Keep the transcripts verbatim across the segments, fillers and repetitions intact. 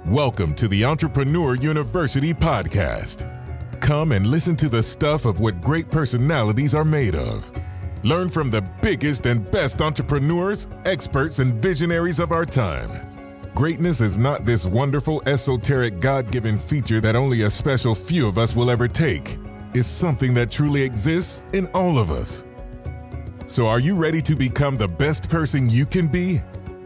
Welcome to the Entrepreneur University podcast. Come and listen to the stuff of what great personalities are made of. Learn from the biggest and best entrepreneurs, experts, and visionaries of our time. Greatness is not this wonderful, esoteric, God-given feature that only a special few of us will ever take. It's something that truly exists in all of us. So are you ready to become the best person you can be?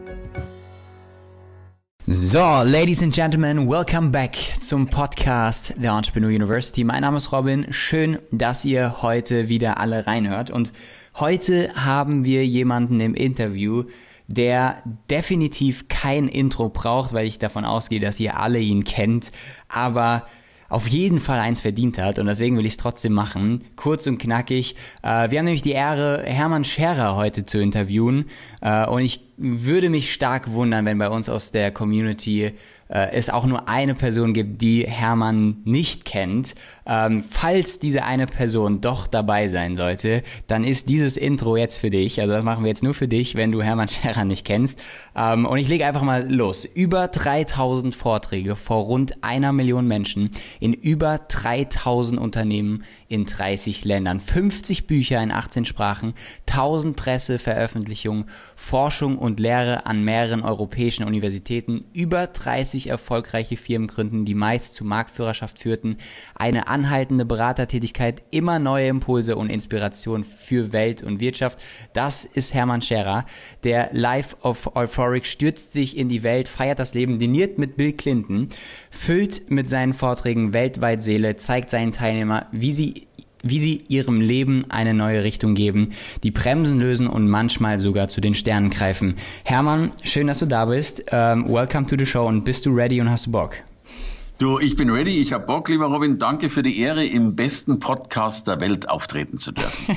So, Ladies and Gentlemen, welcome back zum Podcast der Entrepreneur University. Mein Name ist Robin. Schön, dass ihr heute wieder alle reinhört. Und heute haben wir jemanden im Interview, der definitiv kein Intro braucht, weil ich davon ausgehe, dass ihr alle ihn kennt, aber auf jeden Fall eins verdient hat und deswegen will ich es trotzdem machen. Kurz und knackig. Äh, wir haben nämlich die Ehre, Hermann Scherer heute zu interviewen äh, und ich würde mich stark wundern, wenn bei uns aus der Community äh, es auch nur eine Person gibt, die Hermann nicht kennt. Ähm, falls diese eine Person doch dabei sein sollte, dann ist dieses Intro jetzt für dich. Also das machen wir jetzt nur für dich, wenn du Hermann Scherer nicht kennst. Ähm, und ich lege einfach mal los. Über dreitausend Vorträge vor rund einer Million Menschen in über dreitausend Unternehmen in dreißig Ländern, fünfzig Bücher in achtzehn Sprachen, tausend Presseveröffentlichungen, Forschung und Lehre an mehreren europäischen Universitäten, über dreißig erfolgreiche Firmengründen, die meist zu Marktführerschaft führten, eine anhaltende Beratertätigkeit, immer neue Impulse und Inspiration für Welt und Wirtschaft. Das ist Hermann Scherer. Der Life of Euphoric stürzt sich in die Welt, feiert das Leben, diniert mit Bill Clinton, füllt mit seinen Vorträgen weltweit Seele, zeigt seinen Teilnehmern, wie sie wie sie ihrem Leben eine neue Richtung geben, die Bremsen lösen und manchmal sogar zu den Sternen greifen. Hermann, schön, dass du da bist. Um, welcome to the show und bist du ready und hast du Bock? Du, ich bin ready, ich habe Bock, lieber Robin. Danke für die Ehre, im besten Podcast der Welt auftreten zu dürfen.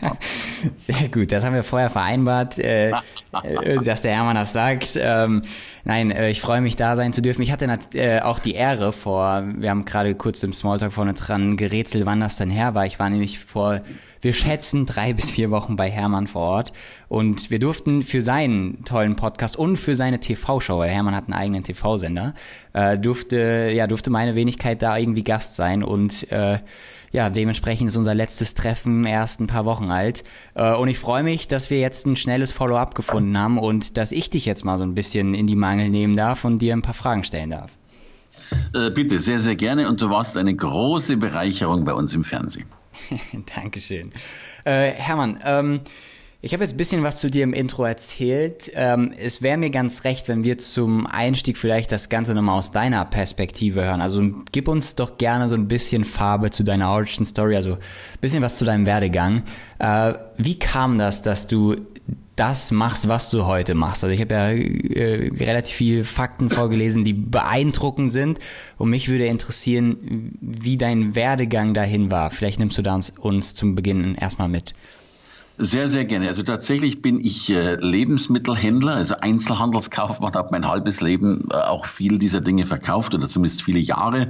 Sehr gut, das haben wir vorher vereinbart, äh, dass der Hermann das sagt. Ähm, nein, äh, ich freue mich, da sein zu dürfen. Ich hatte äh, auch die Ehre vor, wir haben gerade kurz im Smalltalk vorne dran gerätselt, wann das denn her war. Ich war nämlich vor, wir schätzen, drei bis vier Wochen bei Hermann vor Ort und wir durften für seinen tollen Podcast und für seine T V-Show, weil Hermann hat einen eigenen T V-Sender, äh, durfte, ja, durfte meine Wenigkeit da irgendwie Gast sein und äh, ja, dementsprechend ist unser letztes Treffen erst ein paar Wochen alt äh, und ich freue mich, dass wir jetzt ein schnelles Follow-up gefunden haben und dass ich dich jetzt mal so ein bisschen in die Mangel nehmen darf und dir ein paar Fragen stellen darf. Äh, bitte, sehr, sehr gerne und du warst eine große Bereicherung bei uns im Fernsehen. Dankeschön. Äh, Hermann, ähm, ich habe jetzt ein bisschen was zu dir im Intro erzählt. Ähm, es wäre mir ganz recht, wenn wir zum Einstieg vielleicht das Ganze nochmal aus deiner Perspektive hören. Also gib uns doch gerne so ein bisschen Farbe zu deiner Origin Story, also ein bisschen was zu deinem Werdegang. Äh, wie kam das, dass du das machst, was du heute machst? Also ich habe ja äh, relativ viele Fakten vorgelesen, die beeindruckend sind und mich würde interessieren, wie dein Werdegang dahin war. Vielleicht nimmst du da uns, uns zum Beginn erstmal mit. Sehr, sehr gerne. Also tatsächlich bin ich äh, Lebensmittelhändler, also Einzelhandelskaufmann, habe mein halbes Leben äh, auch viel dieser Dinge verkauft oder zumindest viele Jahre.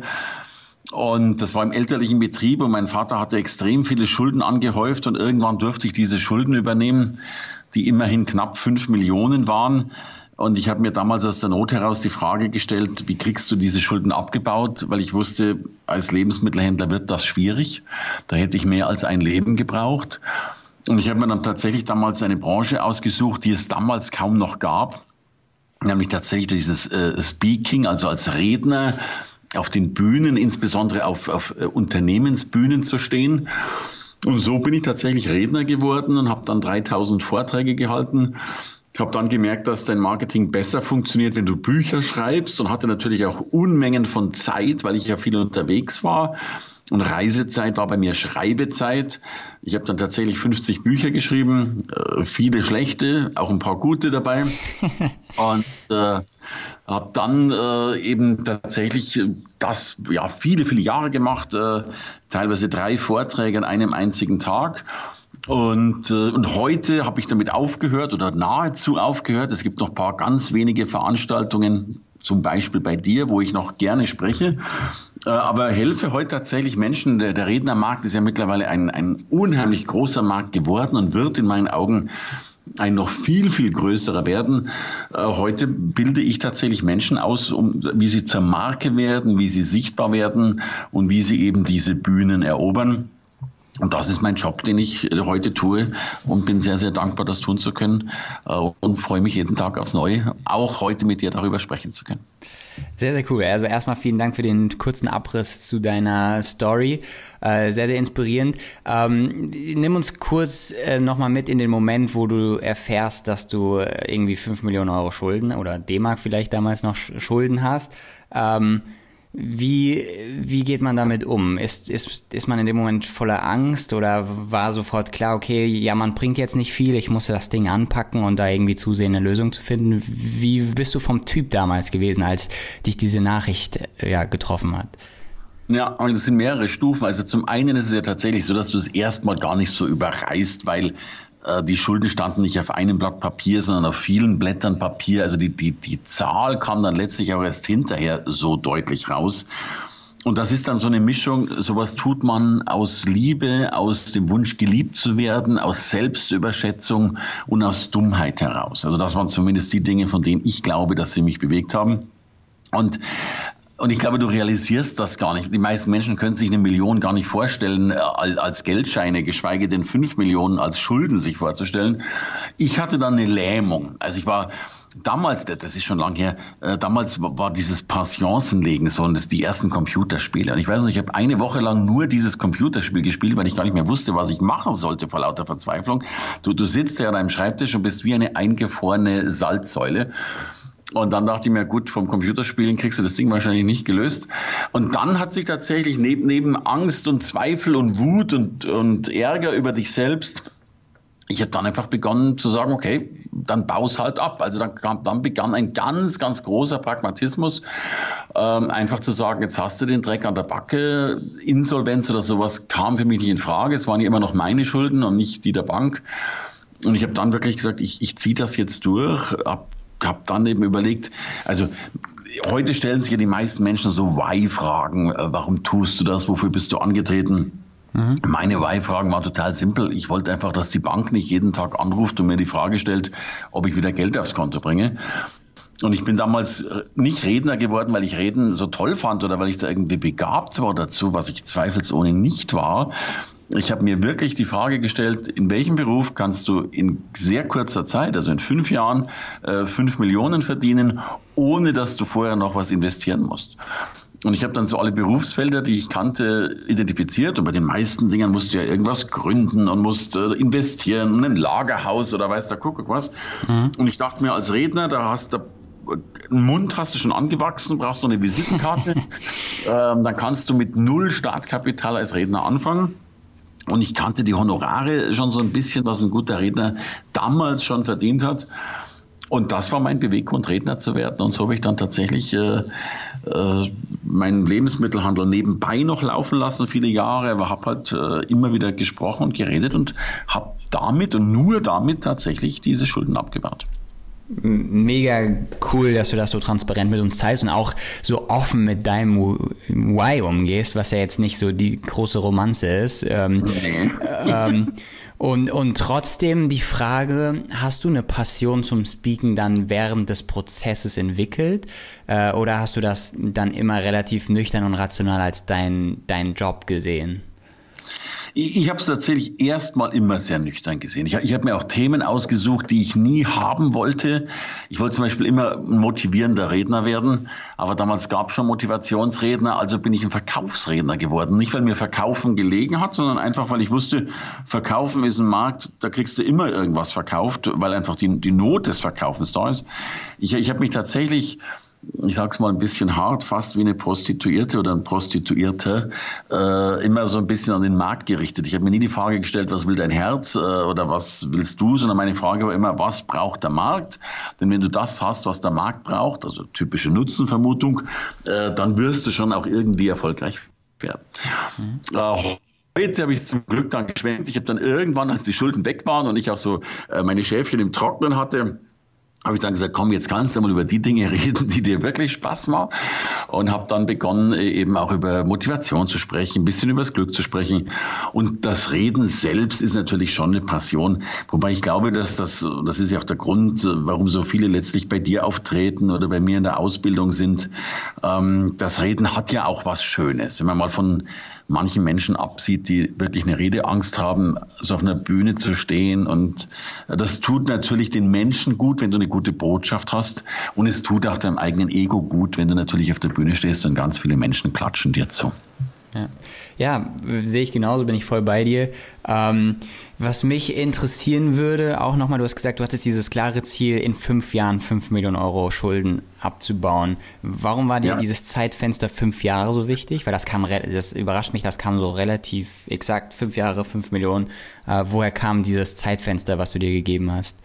Und das war im elterlichen Betrieb und mein Vater hatte extrem viele Schulden angehäuft und irgendwann durfte ich diese Schulden übernehmen, die immerhin knapp fünf Millionen waren. Und ich habe mir damals aus der Not heraus die Frage gestellt, wie kriegst du diese Schulden abgebaut? Weil ich wusste, als Lebensmittelhändler wird das schwierig. Da hätte ich mehr als ein Leben gebraucht. Und ich habe mir dann tatsächlich damals eine Branche ausgesucht, die es damals kaum noch gab. Nämlich tatsächlich dieses äh, Speaking, also als Redner auf den Bühnen, insbesondere auf, auf äh, Unternehmensbühnen zu stehen. Und so bin ich tatsächlich Redner geworden und habe dann dreitausend Vorträge gehalten. Ich habe dann gemerkt, dass dein Marketing besser funktioniert, wenn du Bücher schreibst und hatte natürlich auch Unmengen von Zeit, weil ich ja viel unterwegs war. Und Reisezeit war bei mir Schreibezeit. Ich habe dann tatsächlich fünfzig Bücher geschrieben, äh, viele schlechte, auch ein paar gute dabei. Und äh, habe dann äh, eben tatsächlich das ja viele, viele Jahre gemacht, äh, teilweise drei Vorträge an einem einzigen Tag. Und, äh, und heute habe ich damit aufgehört oder nahezu aufgehört. Es gibt noch ein paar ganz wenige Veranstaltungen, zum Beispiel bei dir, wo ich noch gerne spreche. Äh, aber helfe heute tatsächlich Menschen. Der, der Rednermarkt ist ja mittlerweile ein, ein unheimlich großer Markt geworden und wird in meinen Augen ein noch viel, viel größerer werden. Äh, heute bilde ich tatsächlich Menschen aus, um, wie sie zur Marke werden, wie sie sichtbar werden und wie sie eben diese Bühnen erobern. Und das ist mein Job, den ich heute tue und bin sehr, sehr dankbar, das tun zu können und freue mich jeden Tag aufs Neue, auch heute mit dir darüber sprechen zu können. Sehr, sehr cool. Also erstmal vielen Dank für den kurzen Abriss zu deiner Story. Sehr, sehr inspirierend. Ähm, nimm uns kurz äh, nochmal mit in den Moment, wo du erfährst, dass du irgendwie fünf Millionen Euro Schulden oder D-Mark vielleicht damals noch Schulden hast. Ähm, Wie, wie geht man damit um? Ist, ist, ist man in dem Moment voller Angst oder war sofort klar, okay, ja, man bringt jetzt nicht viel, ich muss das Ding anpacken und da irgendwie zusehen, eine Lösung zu finden? Wie bist du vom Typ damals gewesen, als dich diese Nachricht ja, getroffen hat? Ja, und das sind mehrere Stufen. Also zum einen ist es ja tatsächlich so, dass du es erstmal gar nicht so überreißt, weil die Schulden standen nicht auf einem Blatt Papier, sondern auf vielen Blättern Papier. Also die, die, die Zahl kam dann letztlich auch erst hinterher so deutlich raus. Und das ist dann so eine Mischung, sowas tut man aus Liebe, aus dem Wunsch geliebt zu werden, aus Selbstüberschätzung und aus Dummheit heraus. Also das waren zumindest die Dinge, von denen ich glaube, dass sie mich bewegt haben. Und Und ich glaube, du realisierst das gar nicht. Die meisten Menschen können sich eine Million gar nicht vorstellen als Geldscheine, geschweige denn fünf Millionen als Schulden sich vorzustellen. Ich hatte dann eine Lähmung. Also ich war damals, das ist schon lange her, damals war dieses Patiencenlegen so und das die ersten Computerspiele. Und ich weiß nicht, ich habe eine Woche lang nur dieses Computerspiel gespielt, weil ich gar nicht mehr wusste, was ich machen sollte vor lauter Verzweiflung. Du, du sitzt ja an deinem Schreibtisch und bist wie eine eingefrorene Salzsäule. Und dann dachte ich mir, gut, vom Computerspielen kriegst du das Ding wahrscheinlich nicht gelöst. Und dann hat sich tatsächlich neben, neben Angst und Zweifel und Wut und, und Ärger über dich selbst, ich habe dann einfach begonnen zu sagen, okay, dann baus halt ab. Also dann, dann begann ein ganz, ganz großer Pragmatismus, ähm, einfach zu sagen, jetzt hast du den Dreck an der Backe. Insolvenz oder sowas kam für mich nicht in Frage. Es waren ja immer noch meine Schulden und nicht die der Bank. Und ich habe dann wirklich gesagt, ich, ich ziehe das jetzt durch, ab habe dann eben überlegt, also heute stellen sich ja die meisten Menschen so Why-Fragen. Warum tust du das? Wofür bist du angetreten? Mhm. Meine Why-Fragen waren total simpel. Ich wollte einfach, dass die Bank nicht jeden Tag anruft und mir die Frage stellt, ob ich wieder Geld aufs Konto bringe. Und ich bin damals nicht Redner geworden, weil ich Reden so toll fand oder weil ich da irgendwie begabt war dazu, was ich zweifelsohne nicht war. Ich habe mir wirklich die Frage gestellt, in welchem Beruf kannst du in sehr kurzer Zeit, also in fünf Jahren, äh, fünf Millionen verdienen, ohne dass du vorher noch was investieren musst. Und ich habe dann so alle Berufsfelder, die ich kannte, identifiziert. Und bei den meisten Dingen musst du ja irgendwas gründen und musst äh, investieren, ein Lagerhaus oder weiß der Kuckuck was. Mhm. Und ich dachte mir, als Redner, da hast du einen Mund hast du schon angewachsen, brauchst noch eine Visitenkarte. ähm, dann kannst du mit null Startkapital als Redner anfangen. Und ich kannte die Honorare schon so ein bisschen, was ein guter Redner damals schon verdient hat. Und das war mein Beweggrund, Redner zu werden. Und so habe ich dann tatsächlich äh, äh, meinen Lebensmittelhandel nebenbei noch laufen lassen, viele Jahre. Aber habe halt äh, immer wieder gesprochen und geredet und habe damit und nur damit tatsächlich diese Schulden abgebaut. Mega cool, dass du das so transparent mit uns teilst und auch so offen mit deinem Why umgehst, was ja jetzt nicht so die große Romanze ist. Ähm, nee. ähm, und, und trotzdem die Frage, hast du eine Passion zum Speaken dann während des Prozesses entwickelt äh, oder hast du das dann immer relativ nüchtern und rational als dein, dein Job gesehen? Ich, ich habe es tatsächlich erstmal immer sehr nüchtern gesehen. Ich, ich habe mir auch Themen ausgesucht, die ich nie haben wollte. Ich wollte zum Beispiel immer ein motivierender Redner werden, aber damals gab es schon Motivationsredner, also bin ich ein Verkaufsredner geworden. Nicht, weil mir Verkaufen gelegen hat, sondern einfach, weil ich wusste, Verkaufen ist ein Markt, da kriegst du immer irgendwas verkauft, weil einfach die, die Not des Verkaufens da ist. Ich, ich habe mich tatsächlich... ich sag's mal ein bisschen hart, fast wie eine Prostituierte oder ein Prostituierter, äh, immer so ein bisschen an den Markt gerichtet. Ich habe mir nie die Frage gestellt, was will dein Herz äh, oder was willst du, sondern meine Frage war immer, was braucht der Markt? Denn wenn du das hast, was der Markt braucht, also typische Nutzenvermutung, äh, dann wirst du schon auch irgendwie erfolgreich werden. Mhm. Äh, Heute habe ich es zum Glück dann geschwenkt. Ich habe dann irgendwann, als die Schulden weg waren und ich auch so äh, meine Schäfchen im Trocknen hatte, habe ich dann gesagt, komm, jetzt kannst du mal über die Dinge reden, die dir wirklich Spaß machen. Und habe dann begonnen, eben auch über Motivation zu sprechen, ein bisschen über das Glück zu sprechen. Und das Reden selbst ist natürlich schon eine Passion. Wobei ich glaube, dass das, das ist ja auch der Grund, warum so viele letztlich bei dir auftreten oder bei mir in der Ausbildung sind. Das Reden hat ja auch was Schönes. Wenn man mal von manchen Menschen absieht, die wirklich eine Redeangst haben, so auf einer Bühne zu stehen. Und das tut natürlich den Menschen gut, wenn du eine gute Botschaft hast. Und es tut auch deinem eigenen Ego gut, wenn du natürlich auf der Bühne stehst und ganz viele Menschen klatschen dir zu. Ja, ja, sehe ich genauso, bin ich voll bei dir. Ähm, was mich interessieren würde, auch nochmal, du hast gesagt, du hattest dieses klare Ziel, in fünf Jahren fünf Millionen Euro Schulden abzubauen. Warum war dir ja. dieses Zeitfenster fünf Jahre so wichtig? Weil das kam, das überrascht mich, das kam so relativ exakt, fünf Jahre, fünf Millionen. Äh, woher kam dieses Zeitfenster, was du dir gegeben hast?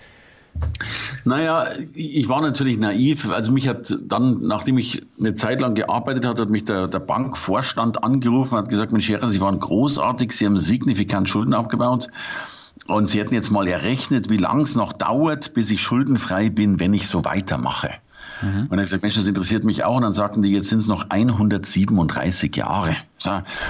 Naja, ich war natürlich naiv. Also mich hat dann, nachdem ich eine Zeit lang gearbeitet habe, hat mich der, der Bankvorstand angerufen und hat gesagt, Mensch, Scherer, Sie waren großartig, Sie haben signifikant Schulden abgebaut und Sie hätten jetzt mal errechnet, wie lang es noch dauert, bis ich schuldenfrei bin, wenn ich so weitermache. Mhm. Und dann habe ich gesagt, Mensch, das interessiert mich auch. Und dann sagten die, jetzt sind es noch hundertsiebenunddreißig Jahre. So.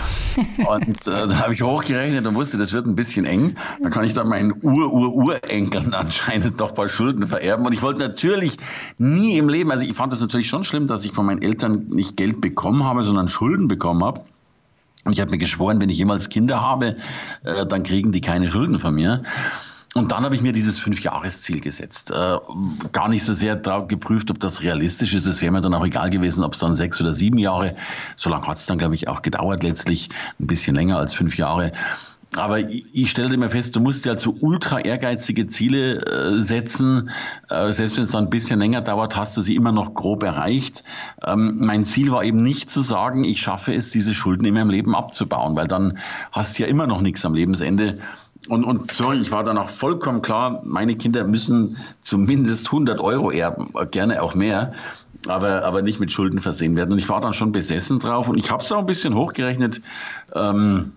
Und äh, da habe ich hochgerechnet und wusste, das wird ein bisschen eng. Dann kann ich dann meinen Ur-Ur-Urenkeln anscheinend doch ein paar Schulden vererben. Und ich wollte natürlich nie im Leben, also ich fand das natürlich schon schlimm, dass ich von meinen Eltern nicht Geld bekommen habe, sondern Schulden bekommen habe. Und ich habe mir geschworen, wenn ich jemals Kinder habe, äh, dann kriegen die keine Schulden von mir. Und dann habe ich mir dieses Fünfjahresziel gesetzt. Äh, gar nicht so sehr drauf geprüft, ob das realistisch ist. Es wäre mir dann auch egal gewesen, ob es dann sechs oder sieben Jahre, so lange hat es dann, glaube ich, auch gedauert letztlich, ein bisschen länger als fünf Jahre. Aber ich, ich stellte mir fest, du musst ja halt so ultra ehrgeizige Ziele äh, setzen. Äh, selbst wenn es dann ein bisschen länger dauert, hast du sie immer noch grob erreicht. Ähm, mein Ziel war eben nicht zu sagen, ich schaffe es, diese Schulden in meinem Leben abzubauen, weil dann hast du ja immer noch nichts am Lebensende. Und, und sorry, ich war dann auch vollkommen klar, meine Kinder müssen zumindest hundert Euro erben, gerne auch mehr, aber, aber nicht mit Schulden versehen werden. Und ich war dann schon besessen drauf und ich habe es auch ein bisschen hochgerechnet. Ähm,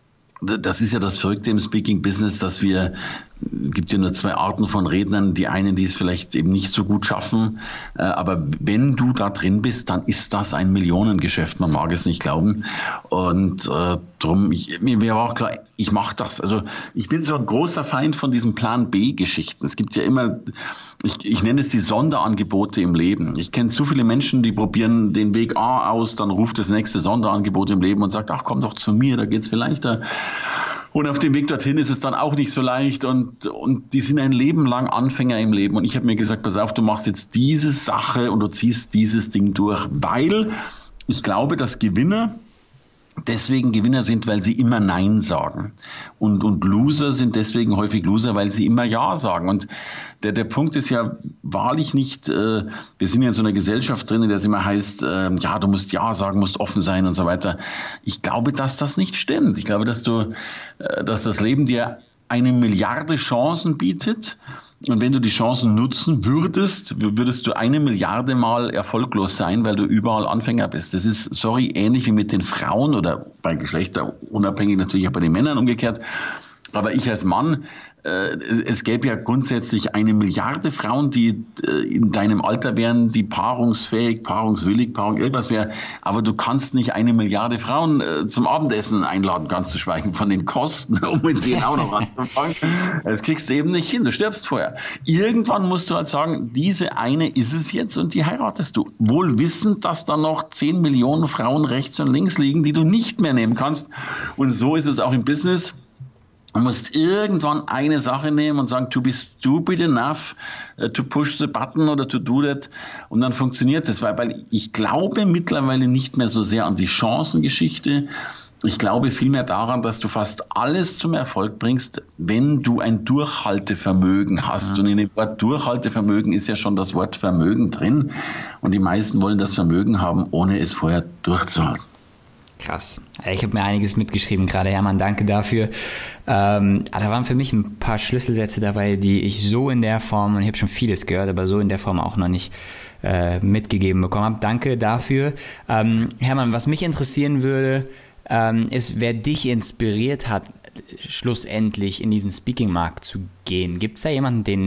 Das ist ja das Verrückte im Speaking-Business, dass wir, gibt ja nur zwei Arten von Rednern, die einen, die es vielleicht eben nicht so gut schaffen, aber wenn du da drin bist, dann ist das ein Millionengeschäft, man mag es nicht glauben und äh, drum, ich, mir war auch klar, ich mache das, also ich bin so ein großer Feind von diesen Plan-B-Geschichten, es gibt ja immer, ich, ich nenne es die Sonderangebote im Leben, ich kenne zu viele Menschen, die probieren den Weg A aus, dann ruft das nächste Sonderangebot im Leben und sagt, ach komm doch zu mir, da geht's viel leichter. Und auf dem Weg dorthin ist es dann auch nicht so leicht und, und die sind ein Leben lang Anfänger im Leben. Und ich habe mir gesagt, pass auf, du machst jetzt diese Sache und du ziehst dieses Ding durch, weil ich glaube, dass Gewinner deswegen Gewinner sind, weil sie immer Nein sagen. Und, und Loser sind deswegen häufig Loser, weil sie immer Ja sagen. Und der, der Punkt ist ja wahrlich nicht, äh, wir sind ja in so einer Gesellschaft drin, in der es immer heißt, äh, ja, du musst Ja sagen, musst offen sein und so weiter. Ich glaube, dass das nicht stimmt. Ich glaube, dass du, äh, dass das Leben dir eine Milliarde Chancen bietet. Und wenn du die Chancen nutzen würdest, würdest du eine Milliarde Mal erfolglos sein, weil du überall Anfänger bist. Das ist, sorry, ähnlich wie mit den Frauen oder bei Geschlechter unabhängig natürlich auch bei den Männern umgekehrt. Aber ich als Mann, äh, es, es gäbe ja grundsätzlich eine Milliarde Frauen, die äh, in deinem Alter wären, die paarungsfähig, paarungswillig, paarung irgendwas wäre. Aber du kannst nicht eine Milliarde Frauen äh, zum Abendessen einladen, ganz zu schweigen von den Kosten, um mit denen auch noch anzufangen. Das kriegst du eben nicht hin, du stirbst vorher. Irgendwann musst du halt sagen, diese eine ist es jetzt und die heiratest du. Wohl wissend, dass da noch zehn Millionen Frauen rechts und links liegen, die du nicht mehr nehmen kannst. Und so ist es auch im Business. Du musst irgendwann eine Sache nehmen und sagen, to be stupid enough to push the button oder to do that. Und dann funktioniert das, weil, weil ich glaube mittlerweile nicht mehr so sehr an die Chancengeschichte. Ich glaube vielmehr daran, dass du fast alles zum Erfolg bringst, wenn du ein Durchhaltevermögen hast. Ja. Und in dem Wort Durchhaltevermögen ist ja schon das Wort Vermögen drin. Und die meisten wollen das Vermögen haben, ohne es vorher durchzuhalten. Krass. Ich habe mir einiges mitgeschrieben gerade, Hermann, danke dafür. Ähm, da waren für mich ein paar Schlüsselsätze dabei, die ich so in der Form, und ich habe schon vieles gehört, aber so in der Form auch noch nicht äh, mitgegeben bekommen habe. Danke dafür. Ähm, Hermann, was mich interessieren würde, ähm, ist, wer dich inspiriert hat, schlussendlich in diesen Speaking-Markt zu gehen. Gibt es da jemanden, den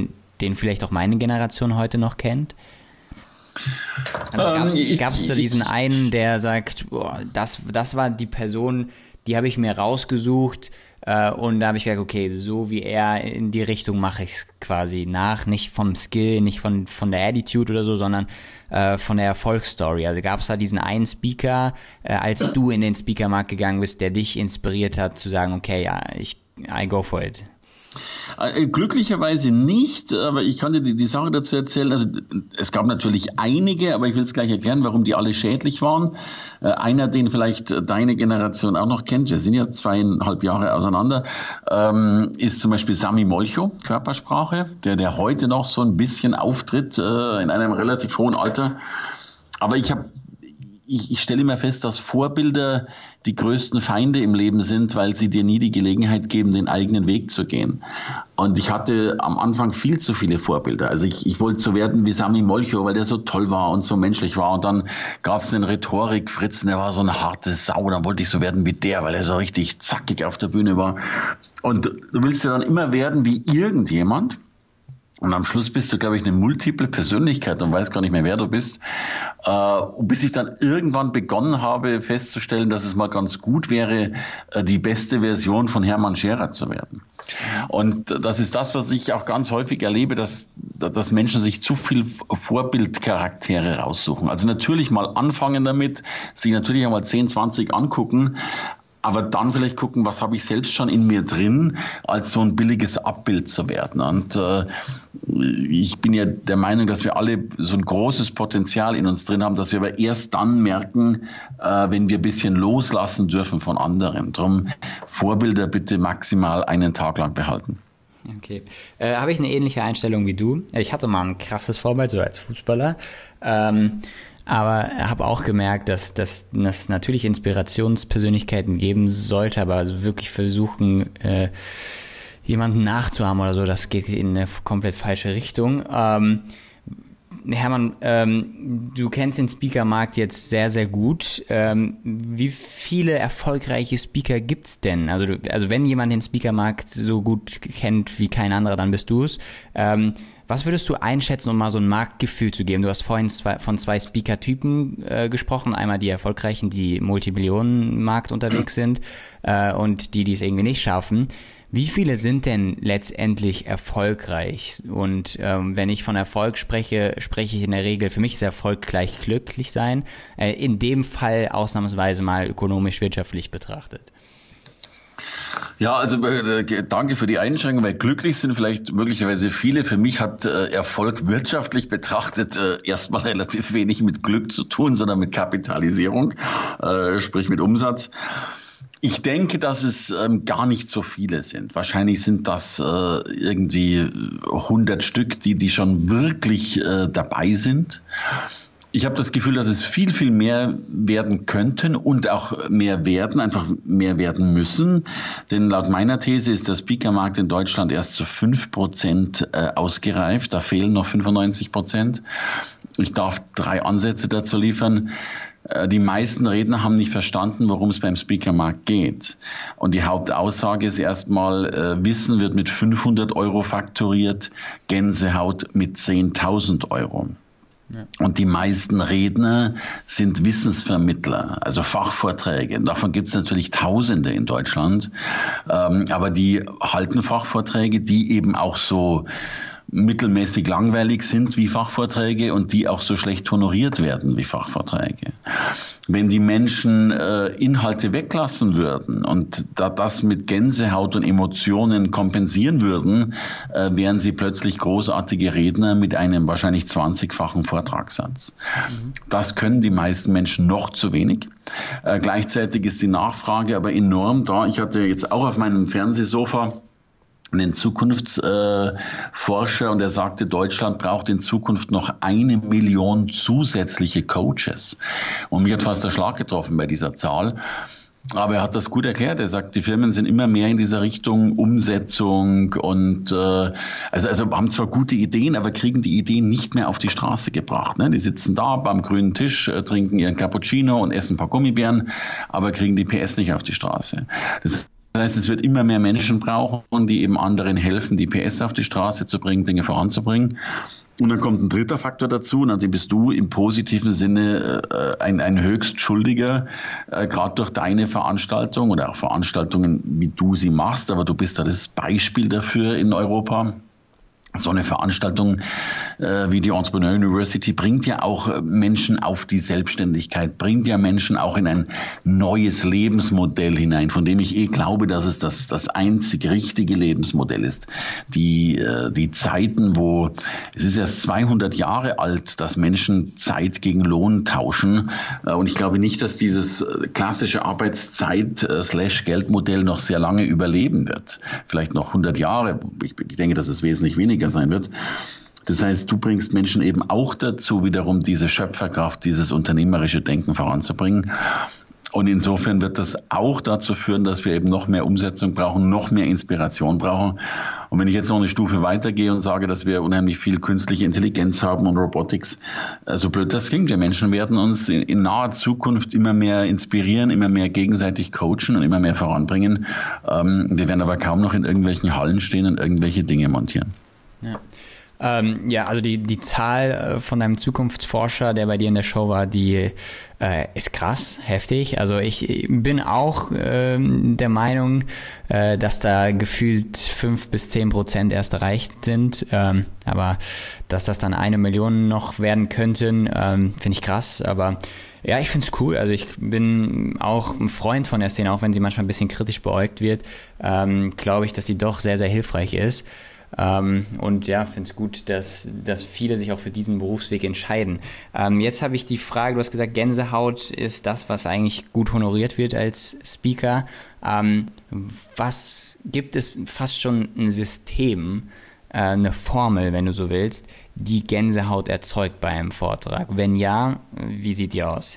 den vielleicht auch meine Generation heute noch kennt? Also gab es da diesen einen, der sagt, boah, das, das war die Person, die habe ich mir rausgesucht, äh, und da habe ich gesagt, okay, so wie er, in die Richtung mache ich es quasi nach, nicht vom Skill, nicht von, von der Attitude oder so, sondern äh, von der Erfolgsstory. Also gab es da diesen einen Speaker, äh, als du in den Speakermarkt gegangen bist, der dich inspiriert hat, zu sagen, okay, ja, ich, I go for it. Glücklicherweise nicht, aber ich kann dir die, die Sache dazu erzählen. Also es gab natürlich einige, aber ich will es gleich erklären, warum die alle schädlich waren. Einer, den vielleicht deine Generation auch noch kennt, wir sind ja zweieinhalb Jahre auseinander, ähm, ist zum Beispiel Sami Molcho, Körpersprache, der, der heute noch so ein bisschen auftritt, äh, in einem relativ hohen Alter. Aber ich habe Ich, ich stelle immer fest, dass Vorbilder die größten Feinde im Leben sind, weil sie dir nie die Gelegenheit geben, den eigenen Weg zu gehen. Und ich hatte am Anfang viel zu viele Vorbilder. Also ich, ich wollte so werden wie Sami Molcho, weil der so toll war und so menschlich war. Und dann gab es den Rhetorik-Fritzen, der war so eine harte Sau. Dann wollte ich so werden wie der, weil er so richtig zackig auf der Bühne war. Und du willst ja dann immer werden wie irgendjemand. Und am Schluss bist du, glaube ich, eine multiple Persönlichkeit und weißt gar nicht mehr, wer du bist. Äh, bis ich dann irgendwann begonnen habe, festzustellen, dass es mal ganz gut wäre, äh, die beste Version von Hermann Scherer zu werden. Und das ist das, was ich auch ganz häufig erlebe, dass, dass Menschen sich zu viel Vorbildcharaktere raussuchen. Also natürlich mal anfangen damit, sich natürlich einmal zehn, zwanzig angucken, aber dann vielleicht gucken, was habe ich selbst schon in mir drin, als so ein billiges Abbild zu werden. Und äh, ich bin ja der Meinung, dass wir alle so ein großes Potenzial in uns drin haben, dass wir aber erst dann merken, äh, wenn wir ein bisschen loslassen dürfen von anderen. Drum Vorbilder bitte maximal einen Tag lang behalten. Okay. Äh, habe ich eine ähnliche Einstellung wie du? Ich hatte mal ein krasses Vorbild, so als Fußballer. Ähm, Aber habe auch gemerkt, dass dass dass natürlich Inspirationspersönlichkeiten geben sollte, aber also wirklich versuchen, äh, jemanden nachzuahmen oder so, das geht in eine komplett falsche Richtung. Ähm, Hermann, ähm, du kennst den Speakermarkt jetzt sehr, sehr gut. Ähm, wie viele erfolgreiche Speaker gibt's denn? Also, du, also wenn jemand den Speakermarkt so gut kennt wie kein anderer, dann bist du's. Ähm, Was würdest du einschätzen, um mal so ein Marktgefühl zu geben? Du hast vorhin zwei, von zwei Speaker-Typen äh, gesprochen. Einmal die Erfolgreichen, die im Multimillionen-Markt unterwegs sind, äh, und die, die es irgendwie nicht schaffen. Wie viele sind denn letztendlich erfolgreich? Und ähm, wenn ich von Erfolg spreche, spreche ich in der Regel, für mich ist Erfolg gleich glücklich sein. Äh, in dem Fall ausnahmsweise mal ökonomisch-wirtschaftlich betrachtet. Ja, also äh, danke für die Einschränkung, weil glücklich sind vielleicht möglicherweise viele. Für mich hat äh, Erfolg wirtschaftlich betrachtet äh, erstmal relativ wenig mit Glück zu tun, sondern mit Kapitalisierung, äh, sprich mit Umsatz. Ich denke, dass es ähm, gar nicht so viele sind. Wahrscheinlich sind das äh, irgendwie hundert Stück, die, die schon wirklich äh, dabei sind. Ich habe das Gefühl, dass es viel, viel mehr werden könnten und auch mehr werden, einfach mehr werden müssen. Denn laut meiner These ist der Speakermarkt in Deutschland erst zu fünf Prozent äh, ausgereift. Da fehlen noch fünfundneunzig Prozent. Ich darf drei Ansätze dazu liefern. Äh, die meisten Redner haben nicht verstanden, worum es beim Speakermarkt geht. Und die Hauptaussage ist erstmal, äh, Wissen wird mit fünfhundert Euro fakturiert, Gänsehaut mit zehntausend Euro. Ja. Und die meisten Redner sind Wissensvermittler, also Fachvorträge. Davon gibt es natürlich Tausende in Deutschland. Ähm, aber die halten Fachvorträge, die eben auch so mittelmäßig langweilig sind wie Fachvorträge und die auch so schlecht honoriert werden wie Fachvorträge. Wenn die Menschen äh, Inhalte weglassen würden und da das mit Gänsehaut und Emotionen kompensieren würden, äh, wären sie plötzlich großartige Redner mit einem wahrscheinlich zwanzigfachen Vortragssatz. Mhm. Das können die meisten Menschen noch zu wenig. Äh, gleichzeitig ist die Nachfrage aber enorm da. Ich hatte jetzt auch auf meinem Fernsehsofa einen Zukunftsforscher, äh, und er sagte, Deutschland braucht in Zukunft noch eine Million zusätzliche Coaches. Und mich hat fast der Schlag getroffen bei dieser Zahl. Aber er hat das gut erklärt. Er sagt, die Firmen sind immer mehr in dieser Richtung Umsetzung und äh, also, also haben zwar gute Ideen, aber kriegen die Ideen nicht mehr auf die Straße gebracht. Ne? Die sitzen da beim grünen Tisch, äh, trinken ihren Cappuccino und essen ein paar Gummibären, aber kriegen die P S nicht auf die Straße. Das heißt, es wird immer mehr Menschen brauchen, die eben anderen helfen, die P S auf die Straße zu bringen, Dinge voranzubringen. Und dann kommt ein dritter Faktor dazu, und dem bist du im positiven Sinne äh, ein, ein Höchstschuldiger, äh, gerade durch deine Veranstaltung oder auch Veranstaltungen, wie du sie machst, aber du bist da das Beispiel dafür in Europa. So eine Veranstaltung äh, wie die Entrepreneur University bringt ja auch Menschen auf die Selbstständigkeit, bringt ja Menschen auch in ein neues Lebensmodell hinein, von dem ich eh glaube, dass es das, das einzig richtige Lebensmodell ist. Die, äh, die Zeiten, wo es ist erst zweihundert Jahre alt, dass Menschen Zeit gegen Lohn tauschen. Äh, und ich glaube nicht, dass dieses klassische Arbeitszeit-Geldmodell noch sehr lange überleben wird. Vielleicht noch hundert Jahre. Ich, ich denke, dass es wesentlich weniger sein wird. Das heißt, du bringst Menschen eben auch dazu, wiederum diese Schöpferkraft, dieses unternehmerische Denken voranzubringen. Und insofern wird das auch dazu führen, dass wir eben noch mehr Umsetzung brauchen, noch mehr Inspiration brauchen. Und wenn ich jetzt noch eine Stufe weitergehe und sage, dass wir unheimlich viel künstliche Intelligenz haben und Robotics, so blöd das klingt, wir Menschen werden uns in, in naher Zukunft immer mehr inspirieren, immer mehr gegenseitig coachen und immer mehr voranbringen. Wir werden aber kaum noch in irgendwelchen Hallen stehen und irgendwelche Dinge montieren. Ja. Ähm, ja, also die, die Zahl von deinem Zukunftsforscher, der bei dir in der Show war, die äh, ist krass, heftig. Also ich bin auch ähm, der Meinung, äh, dass da gefühlt fünf bis zehn Prozent erst erreicht sind. Ähm, aber dass das dann eine Million noch werden könnten, ähm, finde ich krass. Aber ja, ich finde es cool. Also ich bin auch ein Freund von der Szene, auch wenn sie manchmal ein bisschen kritisch beäugt wird, ähm, glaube ich, dass sie doch sehr, sehr hilfreich ist. Ähm, und ja, finde es gut, dass, dass viele sich auch für diesen Berufsweg entscheiden. Ähm, jetzt habe ich die Frage, du hast gesagt, Gänsehaut ist das, was eigentlich gut honoriert wird als Speaker. Ähm, was gibt es fast schon ein System, äh, eine Formel, wenn du so willst, die Gänsehaut erzeugt bei einem Vortrag? Wenn ja, wie sieht die aus?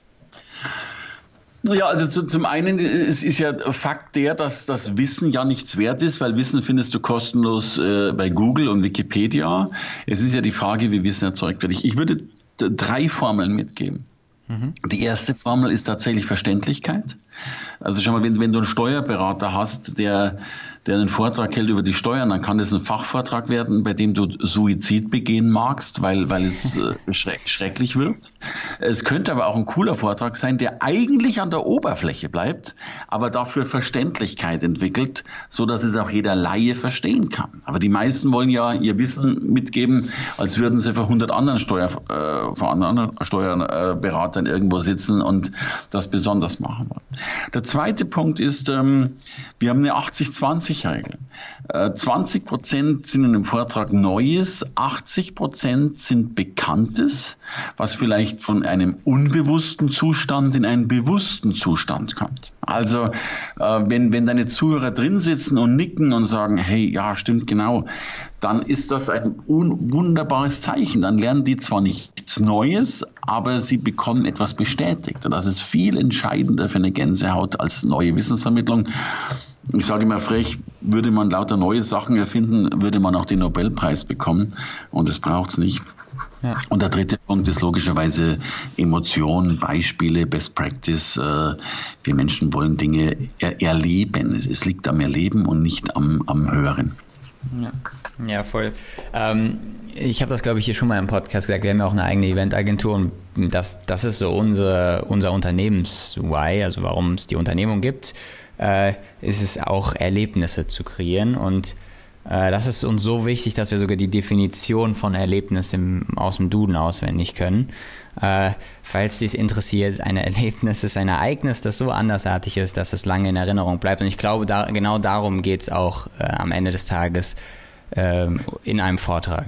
Ja, also zu, zum einen ist, ist ja Fakt der, dass das Wissen ja nichts wert ist, weil Wissen findest du kostenlos äh, bei Google und Wikipedia. Es ist ja die Frage, wie Wissen erzeugt wird. Ich, ich würde d- drei Formeln mitgeben. Mhm. Die erste Formel ist tatsächlich Verständlichkeit. Also schau mal, wenn, wenn du einen Steuerberater hast, der, der einen Vortrag hält über die Steuern, dann kann das ein Fachvortrag werden, bei dem du Suizid begehen magst, weil, weil es äh, schreck, schrecklich wird. Es könnte aber auch ein cooler Vortrag sein, der eigentlich an der Oberfläche bleibt, aber dafür Verständlichkeit entwickelt, so dass es auch jeder Laie verstehen kann. Aber die meisten wollen ja ihr Wissen mitgeben, als würden sie vor hundert anderen Steuer, äh, vor anderen Steuerberatern irgendwo sitzen und das besonders machen wollen. Der zweite Punkt ist, ähm, wir haben eine achtzig zwanzig Regel. Äh, zwanzig Prozent sind in einem Vortrag Neues, achtzig Prozent sind Bekanntes, was vielleicht von einem unbewussten Zustand in einen bewussten Zustand kommt. Also äh, wenn, wenn deine Zuhörer drin sitzen und nicken und sagen, hey, ja, stimmt genau, dann ist das ein wunderbares Zeichen. Dann lernen die zwar nichts Neues, aber sie bekommen etwas bestätigt. Und das ist viel entscheidender für eine Gänsehaut als neue Wissensvermittlung. Ich sage immer frech, würde man lauter neue Sachen erfinden, würde man auch den Nobelpreis bekommen. Und das braucht es nicht. Ja. Und der dritte Punkt ist logischerweise Emotionen, Beispiele, Best Practice. Wir Menschen wollen Dinge er- erleben. Es, es liegt am Erleben und nicht am, am Hören. Ja, ja voll. Ähm, ich habe das, glaube ich, hier schon mal im Podcast gesagt. Wir haben ja auch eine eigene Eventagentur und das, das ist so unser, unser Unternehmens-Why, also warum es die Unternehmung gibt, äh, ist es auch Erlebnisse zu kreieren und äh, das ist uns so wichtig, dass wir sogar die Definition von Erlebnis im, aus dem Duden auswendig können. Äh, falls dies interessiert, ein Erlebnis ist ein Ereignis, das so andersartig ist, dass es lange in Erinnerung bleibt. Und ich glaube, da, genau darum geht es auch äh, am Ende des Tages äh, in einem Vortrag.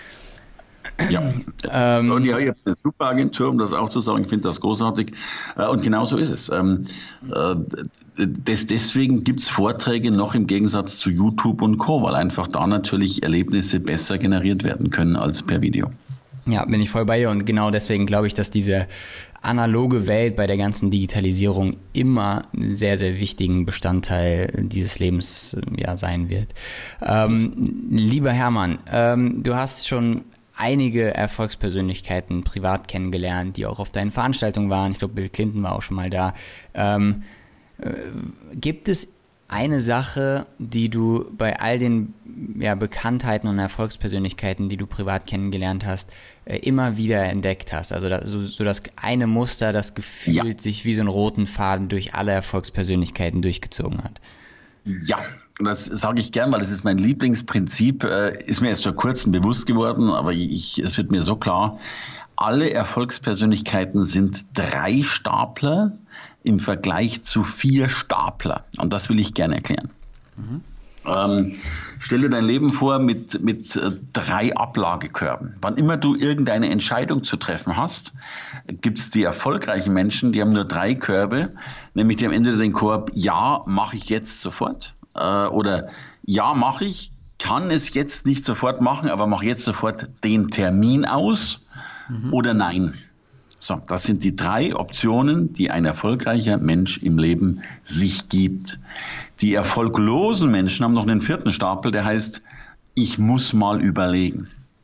Ja, ähm, und ja, ihr habt eine super Agentur, um das auch zu sagen. Ich finde das großartig. Und genau so ist es. Ähm, äh, des, deswegen gibt es Vorträge noch im Gegensatz zu YouTube und Co., weil einfach da natürlich Erlebnisse besser generiert werden können als per Video. Ja, bin ich voll bei dir und genau deswegen glaube ich, dass diese analoge Welt bei der ganzen Digitalisierung immer einen sehr, sehr wichtigen Bestandteil dieses Lebens ja, sein wird. Ähm, lieber Hermann, ähm, du hast schon einige Erfolgspersönlichkeiten privat kennengelernt, die auch auf deinen Veranstaltungen waren. Ich glaube, Bill Clinton war auch schon mal da. Ähm, äh, gibt es eine Sache, die du bei all den ja, Bekanntheiten und Erfolgspersönlichkeiten, die du privat kennengelernt hast, äh, immer wieder entdeckt hast? Also das, so, so das eine Muster, das gefühlt ja. sich wie so einen roten Faden durch alle Erfolgspersönlichkeiten durchgezogen hat. Ja, das sage ich gern, weil das ist mein Lieblingsprinzip. Äh, ist mir erst vor kurzem bewusst geworden, aber ich, es wird mir so klar. Alle Erfolgspersönlichkeiten sind Drei-Stapler im Vergleich zu vier Stapler. Und das will ich gerne erklären. Mhm. Ähm, stell dir dein Leben vor mit, mit äh, drei Ablagekörben. Wann immer du irgendeine Entscheidung zu treffen hast, gibt es die erfolgreichen Menschen, die haben nur drei Körbe, nämlich die am Ende den Korb, ja, mache ich jetzt sofort. Äh, oder ja, mache ich, kann es jetzt nicht sofort machen, aber mache jetzt sofort den Termin aus. Mhm. Oder nein. So, das sind die drei Optionen, die ein erfolgreicher Mensch im Leben sich gibt. Die erfolglosen Menschen haben noch einen vierten Stapel, der heißt, ich muss mal überlegen.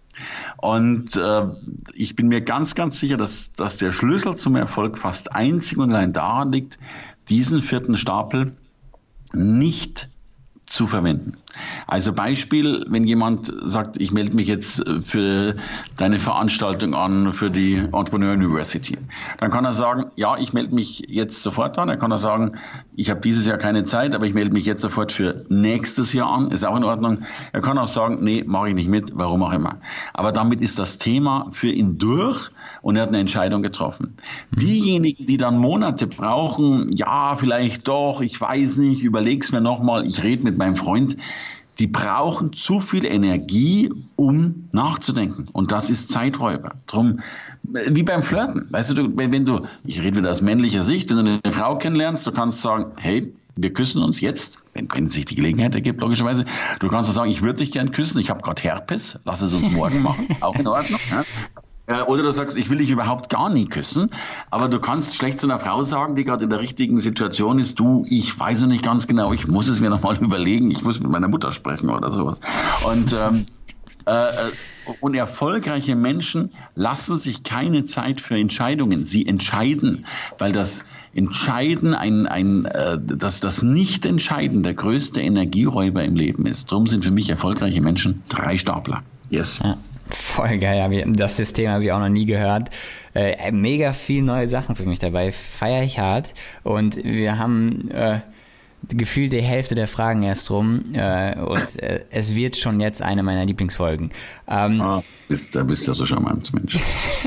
Und äh, ich bin mir ganz, ganz sicher, dass, dass der Schlüssel zum Erfolg fast einzig und allein daran liegt, diesen vierten Stapel nicht zu verwenden. Also Beispiel, wenn jemand sagt, ich melde mich jetzt für deine Veranstaltung an, für die Entrepreneur University, dann kann er sagen, ja, ich melde mich jetzt sofort an. Er kann er sagen, ich habe dieses Jahr keine Zeit, aber ich melde mich jetzt sofort für nächstes Jahr an, ist auch in Ordnung. Er kann auch sagen, nee, mache ich nicht mit, warum auch immer. Aber damit ist das Thema für ihn durch und er hat eine Entscheidung getroffen. Mhm. Diejenigen, die dann Monate brauchen, ja, vielleicht doch, ich weiß nicht, überleg's mir nochmal, ich rede mit meinem Freund, die brauchen zu viel Energie, um nachzudenken. Und das ist Zeiträuber. Drum, wie beim Flirten. Weißt du, wenn du, ich rede wieder aus männlicher Sicht, wenn du eine Frau kennenlernst, du kannst sagen, hey, wir küssen uns jetzt, wenn, wenn sich die Gelegenheit ergibt, logischerweise. Du kannst sagen, ich würde dich gern küssen, ich habe gerade Herpes, lass es uns morgen machen, auch in Ordnung. Ja? Oder du sagst, ich will dich überhaupt gar nie küssen, aber du kannst schlecht zu einer Frau sagen, die gerade in der richtigen Situation ist, du, ich weiß noch nicht ganz genau, ich muss es mir nochmal überlegen, ich muss mit meiner Mutter sprechen oder sowas. Und, ähm, äh, und erfolgreiche Menschen lassen sich keine Zeit für Entscheidungen. Sie entscheiden, weil das Entscheiden, ein, ein, äh, dass das Nicht-Entscheiden der größte Energieräuber im Leben ist. Darum sind für mich erfolgreiche Menschen Drei-Stapler. Yes. Ja. Voll geil, das System habe ich auch noch nie gehört. Äh, mega viel neue Sachen für mich dabei, feiere ich hart. Und wir haben äh, gefühlt die Hälfte der Fragen erst rum äh, und äh, es wird schon jetzt eine meiner Lieblingsfolgen. Ähm, ah, bist, da bist du ja so charmant, Mensch.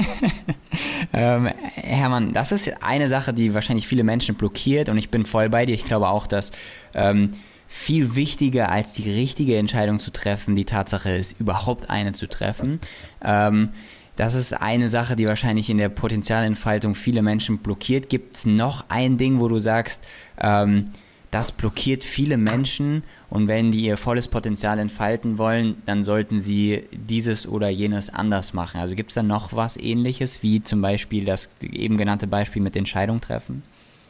ähm, Hermann, das ist eine Sache, die wahrscheinlich viele Menschen blockiert und ich bin voll bei dir. Ich glaube auch, dass ähm, viel wichtiger als die richtige Entscheidung zu treffen, die Tatsache ist, überhaupt eine zu treffen. Ähm, das ist eine Sache, die wahrscheinlich in der Potenzialentfaltung viele Menschen blockiert. Gibt es noch ein Ding, wo du sagst, ähm, das blockiert viele Menschen und wenn die ihr volles Potenzial entfalten wollen, dann sollten sie dieses oder jenes anders machen? Also gibt es da noch was Ähnliches, wie zum Beispiel das eben genannte Beispiel mit Entscheidung treffen?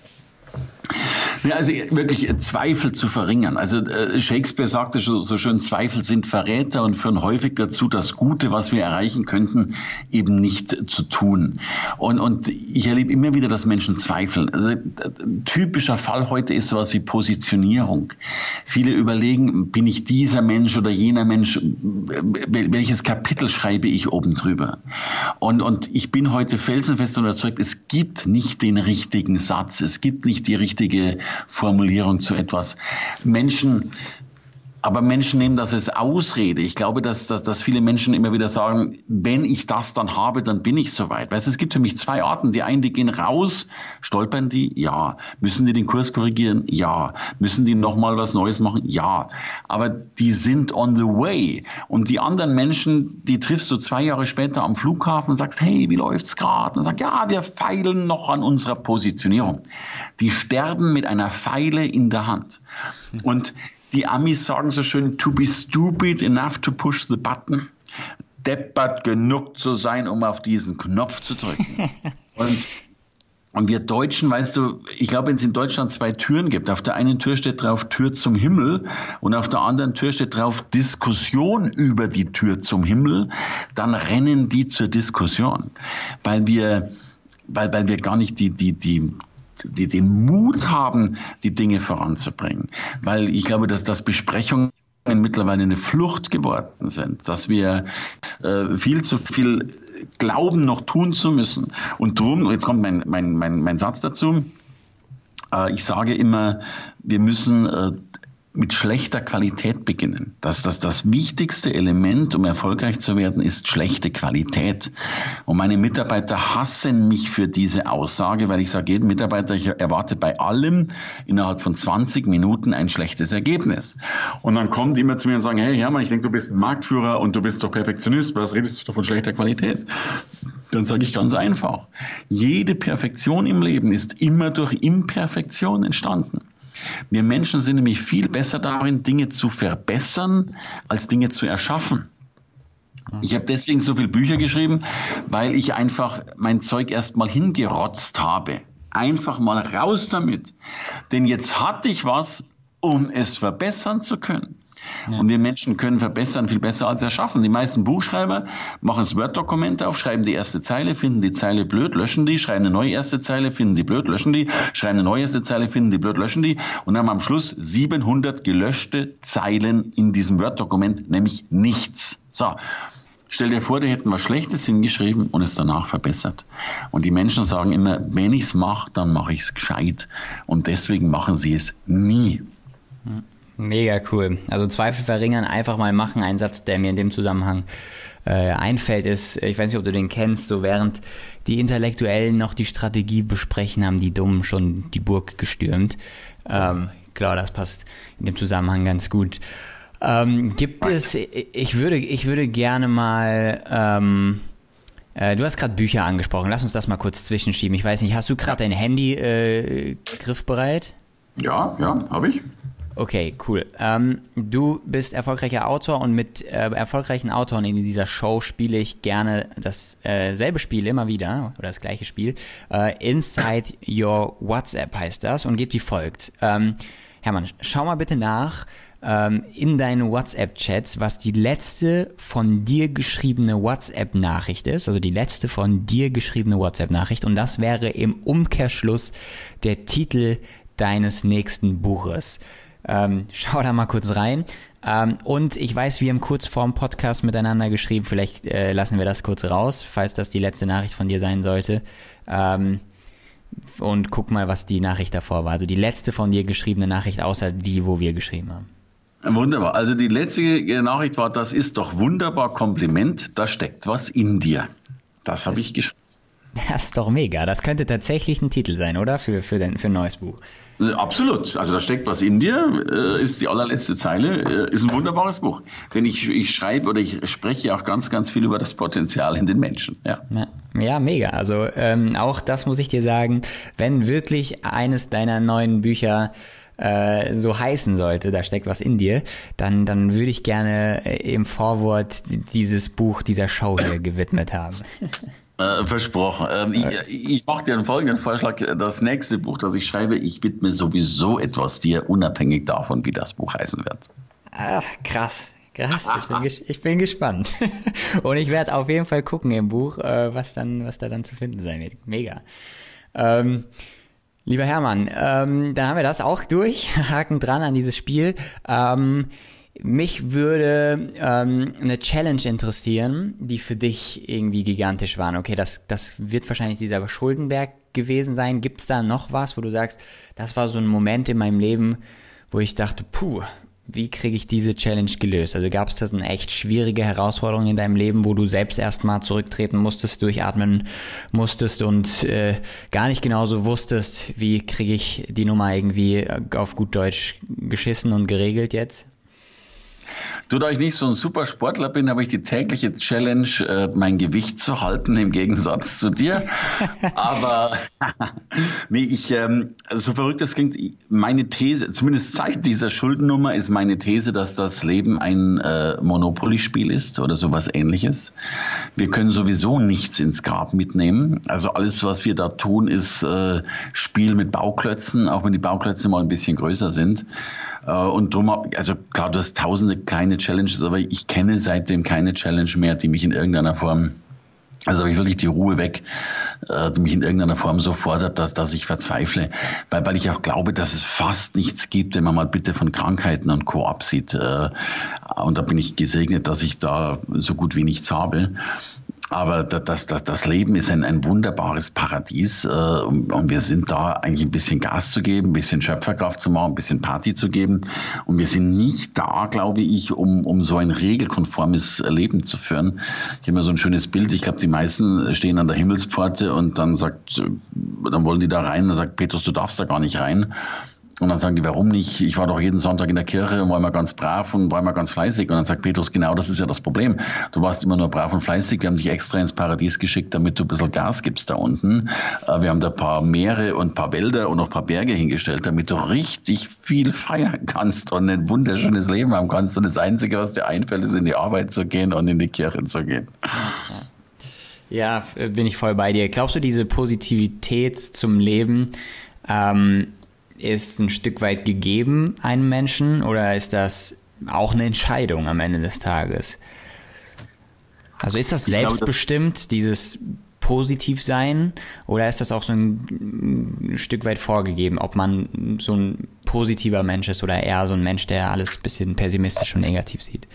Ja, also wirklich Zweifel zu verringern. Also äh, Shakespeare sagte so, so schön, Zweifel sind Verräter und führen häufig dazu, das Gute, was wir erreichen könnten, eben nicht zu tun. Und, und ich erlebe immer wieder, dass Menschen zweifeln. Also ein typischer Fall heute ist sowas wie Positionierung. Viele überlegen, bin ich dieser Mensch oder jener Mensch, welches Kapitel schreibe ich oben drüber? Und, und ich bin heute felsenfest überzeugt, es gibt nicht den richtigen Satz, es gibt nicht die richtige Formulierung zu etwas. Menschen, aber Menschen nehmen das als Ausrede. Ich glaube, dass, dass, dass viele Menschen immer wieder sagen, wenn ich das dann habe, dann bin ich soweit. Weißt du, es gibt für mich zwei Arten. Die einen, die gehen raus, stolpern die? Ja. Müssen die den Kurs korrigieren? Ja. Müssen die nochmal was Neues machen? Ja. Aber die sind on the way. Und die anderen Menschen, die triffst du zwei Jahre später am Flughafen und sagst, hey, wie läuft's gerade? Und sagst, ja, wir feilen noch an unserer Positionierung. Die sterben mit einer Feile in der Hand. Und die Amis sagen so schön, to be stupid enough to push the button. Deppert genug zu sein, um auf diesen Knopf zu drücken. Und, und wir Deutschen, weißt du, ich glaube, wenn es in Deutschland zwei Türen gibt, auf der einen Tür steht drauf Tür zum Himmel und auf der anderen Tür steht drauf Diskussion über die Tür zum Himmel, dann rennen die zur Diskussion. Weil wir, weil, weil wir gar nicht die, die, die, die den Mut haben, die Dinge voranzubringen. Weil ich glaube, dass das Besprechungen mittlerweile eine Flucht geworden sind, dass wir äh, viel zu viel glauben, noch tun zu müssen. Und drum, jetzt kommt mein, mein, mein, mein Satz dazu, äh, ich sage immer, wir müssen äh, mit schlechter Qualität beginnen. Das, das, das wichtigste Element, um erfolgreich zu werden, ist schlechte Qualität. Und meine Mitarbeiter hassen mich für diese Aussage, weil ich sage, jeden Mitarbeiter, ich erwarte bei allem innerhalb von zwanzig Minuten ein schlechtes Ergebnis. Und dann kommen die immer zu mir und sagen, hey Hermann, ich denke, du bist ein Marktführer und du bist doch Perfektionist, was redest du doch von schlechter Qualität? Dann sage ich ganz einfach, jede Perfektion im Leben ist immer durch Imperfektion entstanden. Wir Menschen sind nämlich viel besser darin, Dinge zu verbessern, als Dinge zu erschaffen. Ich habe deswegen so viele Bücher geschrieben, weil ich einfach mein Zeug erst mal hingerotzt habe. Einfach mal raus damit. Denn jetzt hatte ich was, um es verbessern zu können. Ja. Und wir Menschen können verbessern viel besser als erschaffen. Die meisten Buchschreiber machen das Word-Dokument auf, schreiben die erste Zeile, finden die Zeile blöd, löschen die, schreiben eine neue erste Zeile, finden die blöd, löschen die, schreiben eine neue erste Zeile, finden die blöd, löschen die und haben am Schluss siebenhundert gelöschte Zeilen in diesem Word-Dokument, nämlich nichts. So. Stell dir vor, die hätten was Schlechtes hingeschrieben und es danach verbessert. Und die Menschen sagen immer, wenn ich es mache, dann mache ich es gescheit. Und deswegen machen sie es nie. Mega cool. Also Zweifel verringern, einfach mal machen. Ein Satz, der mir in dem Zusammenhang äh, einfällt, ist, ich weiß nicht, ob du den kennst, so während die Intellektuellen noch die Strategie besprechen, haben die Dummen schon die Burg gestürmt. Ähm, klar, das passt in dem Zusammenhang ganz gut. Ähm, gibt es, ich würde, ich würde gerne mal, ähm, äh, du hast gerade Bücher angesprochen, lass uns das mal kurz zwischenschieben. Ich weiß nicht, hast du gerade dein Handy äh, griffbereit? Ja, ja, habe ich. Okay, cool. Ähm, du bist erfolgreicher Autor und mit äh, erfolgreichen Autoren in dieser Show spiele ich gerne dasselbe äh, Spiel immer wieder, oder das gleiche Spiel. Äh, Inside Your WhatsApp heißt das und geht wie folgt. Ähm, Hermann, schau mal bitte nach ähm, in deinen WhatsApp-Chats, was die letzte von dir geschriebene WhatsApp-Nachricht ist, also die letzte von dir geschriebene WhatsApp-Nachricht, und das wäre im Umkehrschluss der Titel deines nächsten Buches. Ähm, schau da mal kurz rein. Ähm, und ich weiß, wir haben kurz vorm Podcast miteinander geschrieben, vielleicht äh, lassen wir das kurz raus, falls das die letzte Nachricht von dir sein sollte. Ähm, und guck mal, was die Nachricht davor war. Also die letzte von dir geschriebene Nachricht, außer die, wo wir geschrieben haben. Wunderbar. Also die letzte Nachricht war, das ist doch wunderbar, Kompliment, da steckt was in dir. Das habe ich geschrieben. Das ist doch mega. Das könnte tatsächlich ein Titel sein, oder? Für, für, den, für ein neues Buch. Absolut. Also da steckt was in dir, äh, ist die allerletzte Zeile, äh, ist ein wunderbares Buch. Denn ich, ich schreibe oder ich spreche auch ganz, ganz viel über das Potenzial in den Menschen. Ja, ja, ja mega. Also ähm, auch das muss ich dir sagen, wenn wirklich eines deiner neuen Bücher äh, so heißen sollte, da steckt was in dir, dann, dann würde ich gerne äh, im Vorwort dieses Buch dieser Show hier gewidmet haben. Äh, versprochen. Ähm, okay. Ich, ich mache dir einen folgenden Vorschlag. Das nächste Buch, das ich schreibe, ich widme sowieso etwas dir, unabhängig davon, wie das Buch heißen wird. Ach, krass. Krass, ich bin, ges- ich bin gespannt. Und ich werde auf jeden Fall gucken im Buch, äh, was, dann, was da dann zu finden sein wird. Mega. Ähm, lieber Hermann, ähm, dann haben wir das auch durch. Haken dran an dieses Spiel. Ähm, Mich würde ähm, eine Challenge interessieren, die für dich irgendwie gigantisch war. Okay, das, das wird wahrscheinlich dieser Schuldenberg gewesen sein. Gibt es da noch was, wo du sagst, das war so ein Moment in meinem Leben, wo ich dachte, puh, wie kriege ich diese Challenge gelöst? Also gab es da eine echt schwierige Herausforderung in deinem Leben, wo du selbst erstmal zurücktreten musstest, durchatmen musstest und äh, gar nicht genau so wusstest, wie kriege ich die Nummer irgendwie auf gut Deutsch geschissen und geregelt jetzt? Du, da ich nicht so ein super Sportler bin, habe ich die tägliche Challenge, äh, mein Gewicht zu halten, im Gegensatz zu dir. Aber nee, ich, ähm, so verrückt das klingt, meine These, zumindest seit dieser Schuldennummer, ist meine These, dass das Leben ein äh, Monopoly-Spiel ist oder sowas Ähnliches. Wir können sowieso nichts ins Grab mitnehmen. Also alles, was wir da tun, ist äh, Spiel mit Bauklötzen, auch wenn die Bauklötze mal ein bisschen größer sind. Und drum, also klar, du hast tausende kleine Challenges, aber ich kenne seitdem keine Challenge mehr, die mich in irgendeiner Form Also habe ich wirklich die Ruhe weg, die mich in irgendeiner Form so fordert, dass, dass ich verzweifle. Weil, weil ich auch glaube, dass es fast nichts gibt, wenn man mal bitte von Krankheiten und Co. absieht. Und da bin ich gesegnet, dass ich da so gut wie nichts habe. Aber das, das, das Leben ist ein, ein wunderbares Paradies und wir sind da eigentlich ein bisschen Gas zu geben, ein bisschen Schöpferkraft zu machen, ein bisschen Party zu geben. Und wir sind nicht da, glaube ich, um, um so ein regelkonformes Leben zu führen. Ich habe mir so ein schönes Bild, ich glaube, die meisten stehen an der Himmelspforte und dann sagt, dann wollen die da rein und dann sagt Petrus, du darfst da gar nicht rein. Und dann sagen die, warum nicht? Ich war doch jeden Sonntag in der Kirche und war immer ganz brav und war immer ganz fleißig. Und dann sagt Petrus, genau das ist ja das Problem. Du warst immer nur brav und fleißig. Wir haben dich extra ins Paradies geschickt, damit du ein bisschen Gas gibst da unten. Wir haben da ein paar Meere und ein paar Wälder und noch ein paar Berge hingestellt, damit du richtig viel feiern kannst und ein wunderschönes Leben haben kannst. Und das Einzige, was dir einfällt, ist in die Arbeit zu gehen und in die Kirche zu gehen. Ja, bin ich voll bei dir. Glaubst du, diese Positivität zum Leben, ähm, ist ein Stück weit gegeben einem Menschen oder ist das auch eine Entscheidung am Ende des Tages? Also ist das selbstbestimmt, glaube, dieses Positivsein, oder ist das auch so ein, ein Stück weit vorgegeben, ob man so ein positiver Mensch ist oder eher so ein Mensch, der alles ein bisschen pessimistisch und negativ sieht?